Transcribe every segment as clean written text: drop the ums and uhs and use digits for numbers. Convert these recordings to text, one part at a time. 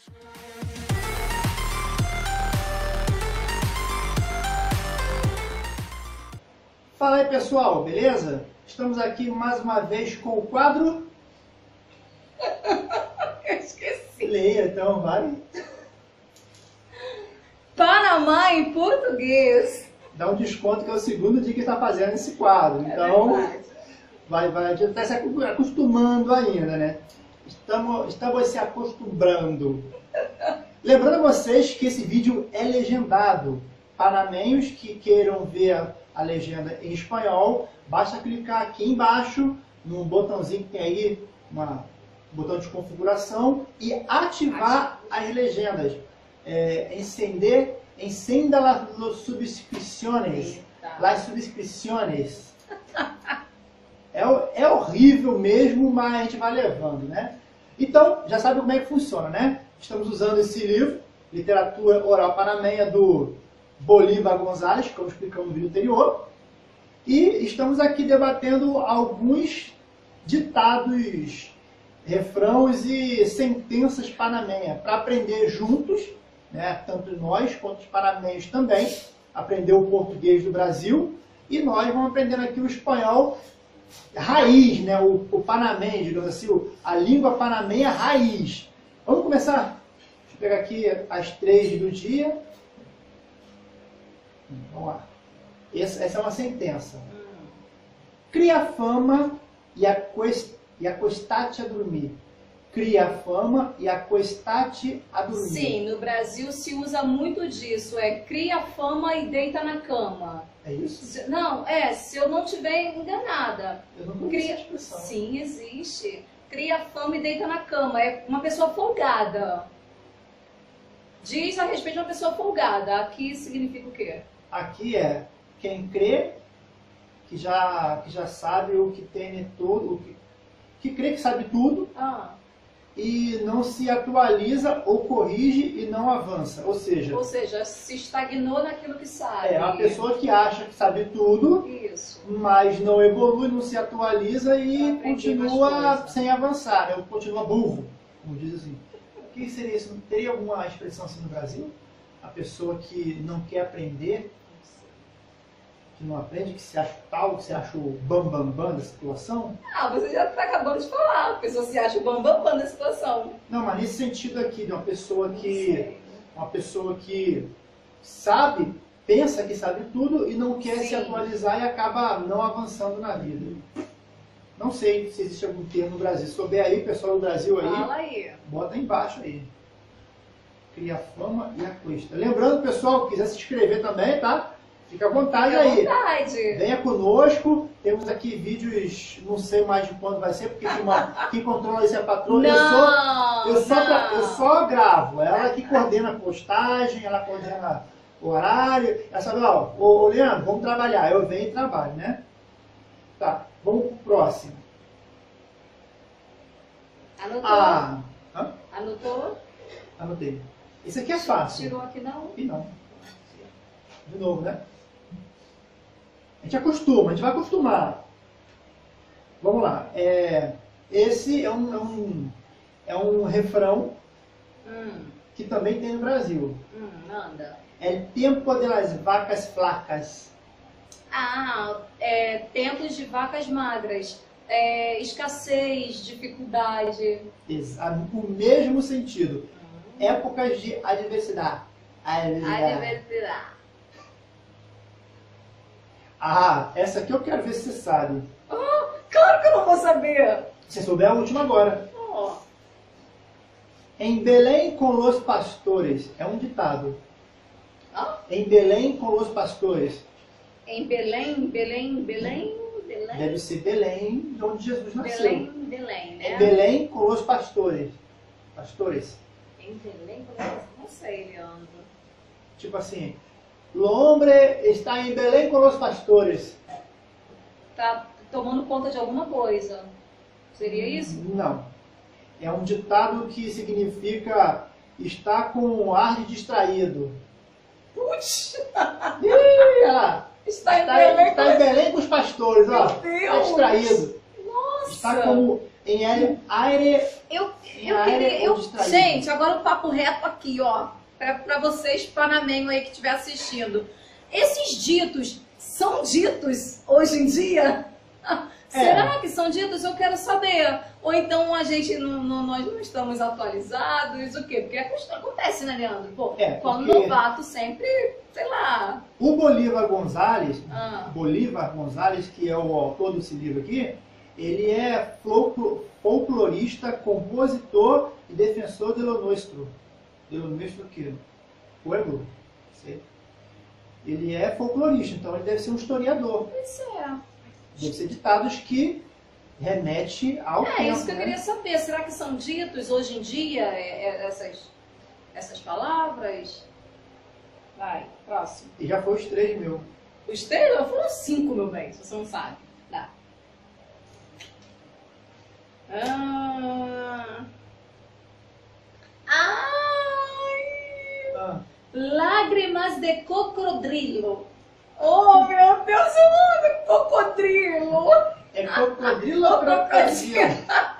Fala aí, pessoal, beleza? Estamos aqui mais uma vez com o quadro... Eu esqueci. Leia, então, vai. Panamá em português. Dá um desconto que é o segundo dia que está fazendo esse quadro. Então, a gente está se acostumando ainda, né? Estamos se acostumando. Lembrando a vocês que esse vídeo é legendado. Panamenhos que queiram ver a legenda em espanhol, basta clicar aqui embaixo, num botãozinho que tem aí, botão de configuração, e ativar as legendas. Encenda las subscripciones. Las subscripciones. É horrível mesmo, mas a gente vai levando, né? Então, já sabe como é que funciona, né? Estamos usando esse livro, Literatura Oral Panamenha, do Bolívar Gonzalez, como explicamos no vídeo anterior. E estamos aqui debatendo alguns ditados, refrãos e sentenças panamenha, para aprender juntos, né? Tanto nós quanto os panamenhos também, aprender o português do Brasil, e nós vamos aprendendo aqui o espanhol raiz, né? O panamenho, digamos assim, a língua panamenha raiz. Vamos começar? Deixa eu pegar aqui as 3 do dia. Vamos lá. Essa é uma sentença. Cria fama e acostate a dormir. Cria fama e acostate a dormir. Sim, no Brasil se usa muito disso. Cria fama e deita na cama. É isso? Não, se eu não estiver enganada. Eu não conheço essa expressão. Sim, existe. Cria fama e deita na cama. É uma pessoa folgada. Diz a respeito de uma pessoa folgada. Aqui significa o quê? Aqui é quem crê que já sabe o que tem tudo, que crê que sabe tudo e não se atualiza ou corrige e não avança. Ou seja, se estagnou naquilo que sabe. É uma pessoa que acha que sabe tudo, isso, mas não evolui, não se atualiza e continua sem avançar, né? Continua burro, como diz assim. O que seria isso? Teria alguma expressão assim no Brasil? A pessoa que não quer aprender, que não aprende, que se acha tal, que se acha o bambambam da situação? Você já está acabando de falar. A pessoa se acha o bambambam da situação. Não, mas nesse sentido aqui, de uma pessoa que sabe, pensa que sabe tudo e não quer se atualizar e acaba não avançando na vida. Não sei se existe algum termo no Brasil. Se souber aí, pessoal do Brasil aí, fala aí. Bota aí embaixo aí. Cria fama e acuesta. Lembrando, pessoal, que quiser se inscrever também, tá? Fica à vontade aí. Fica à vontade. Venha conosco. Temos aqui vídeos, não sei mais de quando vai ser, porque quem controla isso é a patroa. Eu só gravo. Ela que coordena a postagem, ela coordena o horário. Ela sabe, ô Leandro, vamos trabalhar. Eu venho e trabalho, né? Tá, vamos pro próximo. Anotou? Anotou? Anotei. Esse aqui é fácil. Tirou aqui não? E não. De novo, né? A gente acostuma, a gente vai acostumar. Vamos lá. Esse é um refrão que também tem no Brasil. Manda. É tempo de las vacas flacas. Tempos de vacas magras. Escassez, dificuldade. O mesmo sentido. Épocas de adversidade. Adversidade. Essa aqui eu quero ver se você sabe. Claro que eu não vou saber. Se souber a última agora. Em Belém com los pastores. É um ditado. Em Belém com los pastores. Em Belém. Deve ser Belém, de onde Jesus nasceu. Belém, né? Em Belém com os pastores. Pastores. Em Belém com os... Não sei, Leandro. Tipo assim, o homem está em Belém com os pastores. Tá tomando conta de alguma coisa. Seria isso? Não. É um ditado que significa estar com um ar de distraído. Putz! Olha lá. Está em Belém com os pastores, ó. Meu Deus! Está distraído. Nossa! Está como em aire Eu ou distraído. gente, agora o papo reto aqui, ó, para vocês panamenhos aí que estiver assistindo. Esses ditos são ditos hoje em dia? Será que são ditos? Eu quero saber. Ou então nós não estamos atualizados, o quê? Porque acontece, né, Leandro? Pô, quando novato sempre, sei lá. O Bolívar Gonzalez, que é o autor desse livro aqui, ele é folclorista, compositor e defensor de lo nuestro. De lo nuestro que? Pueblo. Ele é folclorista, então ele deve ser um historiador. Pois é. Deve ser ditados que remete ao tempo. É isso que eu queria saber. Será que são ditos hoje em dia essas palavras? Vai, próximo. E já foi os 3 mil. Os 3? Foram 5, meu bem, se você não sabe. Dá. Lágrimas de cocodrilo. Oh, meu Deus, eu amo cocodrilo. É cocodrilo ou crocodilo?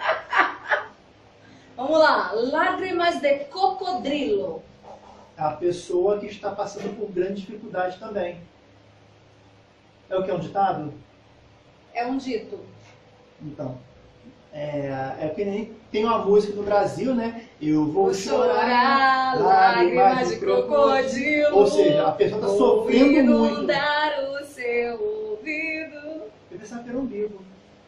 Vamos lá. Lágrimas de cocodrilo. A pessoa que está passando por grande dificuldade também. É o que? É um ditado? É um dito. Então, é que nem tem uma música no Brasil, né? Eu vou chorar lágrimas de crocodilo. Ou seja, a pessoa está sofrendo muito. Inundar o seu ouvido. Eu pensava que era um livro.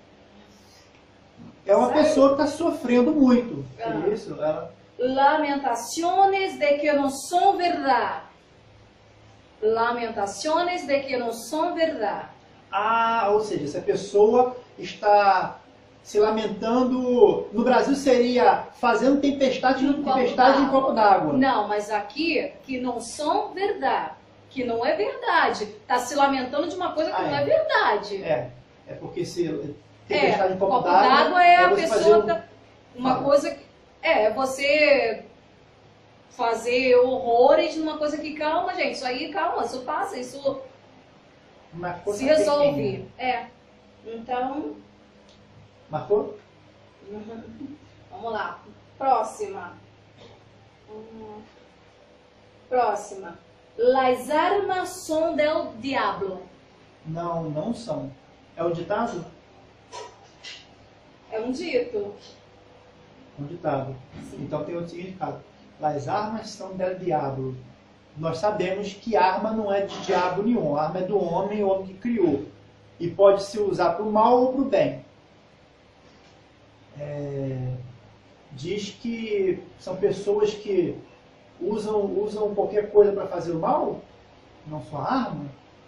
É uma pessoa que está sofrendo muito. É isso? Lamentaciones de que não são verdade. Lamentaciones de que não são verdade. Ou seja, se a pessoa está se lamentando, no Brasil seria fazendo tempestade em copo d'água. Não, mas aqui, que não são verdade, que não é verdade. Está se lamentando de uma coisa que não é verdade. É porque se tempestade em copo d'água... Copo d'água é a pessoa... Uma coisa que... você fazer horrores numa coisa que, calma, gente, isso aí, calma, isso passa, isso se resolve. Então... Marcou? Vamos lá. Próxima. Las armas son del diablo. Não são. É um ditado? É um dito. Um ditado. Sim. Então tem outro significado. Las armas são del diablo. Nós sabemos que arma não é de diabo nenhum. A arma é do homem, o homem que criou. E pode se usar para o mal ou para o bem. Diz que são pessoas que usam qualquer coisa para fazer o mal, não só arma.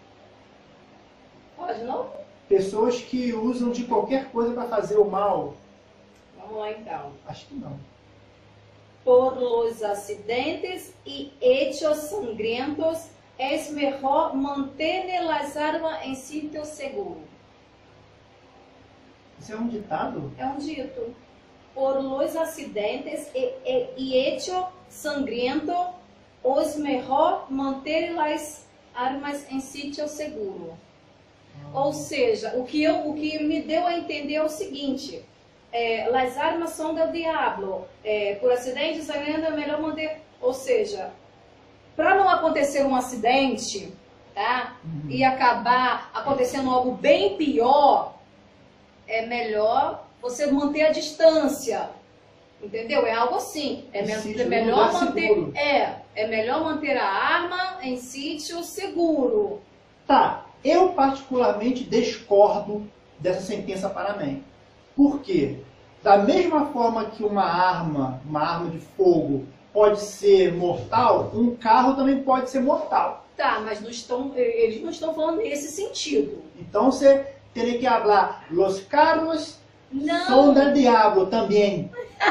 Pode não? Pessoas que usam de qualquer coisa para fazer o mal. Vamos lá então. Acho que não. Por los acidentes y hechos sangrientos es mejor mantener las armas en sitio seguro. Isso é um ditado? É um dito. Por los acidentes y hechos sangrientos es mejor manter las armas em sítio seguro. Ou seja, o que me deu a entender é o seguinte: las armas são do diabo. Por acidente, sangriento é melhor manter. Ou seja, para não acontecer um acidente, tá? E acabar acontecendo algo bem pior, é melhor você manter a distância. Entendeu? É algo assim. É melhor manter. É melhor manter a arma em sítio seguro. Tá. Eu particularmente discordo dessa sentença panamenha. Por quê? Da mesma forma que uma arma de fogo pode ser mortal, um carro também pode ser mortal. Tá, mas eles não estão falando nesse sentido. Então você teria que falar, los carros são del diablo também.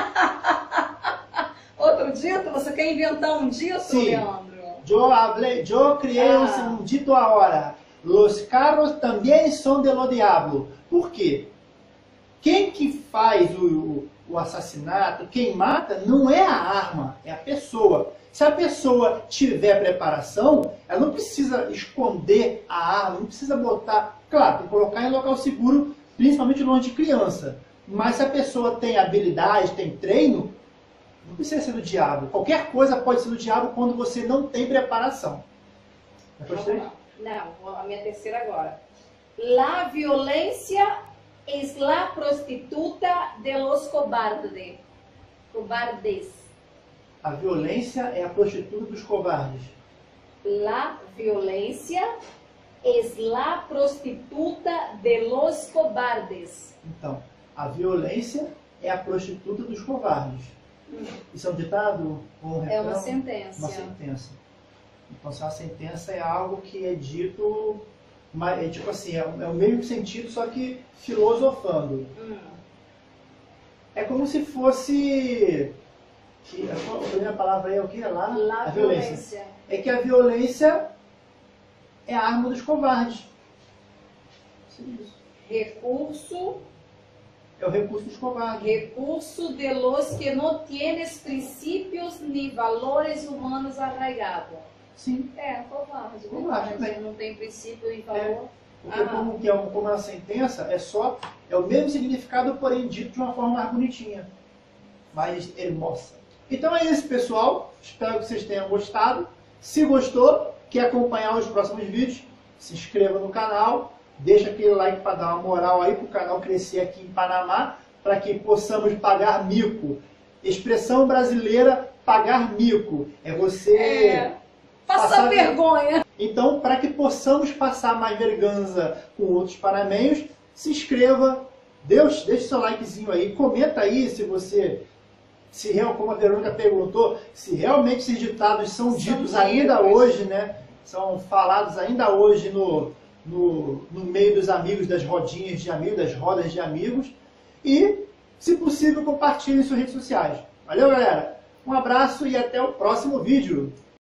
Outro dito? Você quer inventar um dito, Sim. Leandro? Eu criei um dito agora. Los carros também são de lo diablo. Por quê? Quem que faz o assassinato, quem mata, não é a arma, é a pessoa. Se a pessoa tiver preparação, ela não precisa esconder a arma, não precisa botar... Claro, tem que colocar em local seguro, principalmente longe de criança. Mas se a pessoa tem habilidade, tem treino, não precisa ser do diabo. Qualquer coisa pode ser do diabo quando você não tem preparação. Não, a minha terceira agora. La violência es la prostituta de los cobardes. A violência é a prostituta dos covardes. La violência es la prostituta de los cobardes. Então, a violência é a prostituta dos covardes. Isso é um ditado? Ou um refrão? É uma sentença. Uma sentença. Então, se uma sentença é algo que é dito, é tipo assim, é o mesmo sentido, só que filosofando. É como se fosse... A primeira palavra aí é o que? A violência. É que a violência é a arma dos covardes. Isso. Recurso. É o recurso dos covardes. Recurso de los que no tienes princípios ni valores humanos arraigados. Sim. Covarde. Covarde, não tem princípio e valor. Porque como é uma sentença, é o mesmo significado, porém dito de uma forma mais bonitinha. Mais hermosa. Então é isso, pessoal. Espero que vocês tenham gostado. Se gostou, quer acompanhar os próximos vídeos, se inscreva no canal. Deixa aquele like para dar uma moral aí para o canal crescer aqui em Panamá, para que possamos pagar mico. Expressão brasileira, pagar mico. É você... Passar vergonha. Então, para que possamos passar mais verganza com outros panamenhos, se inscreva, deixe seu likezinho aí, comenta aí se você... como a Verônica perguntou, se realmente esses ditados são ditos ainda hoje, né? São falados ainda hoje no meio dos amigos, das rodinhas de amigos, das rodas de amigos. E, se possível, compartilhe em suas redes sociais. Valeu, galera! Um abraço e até o próximo vídeo!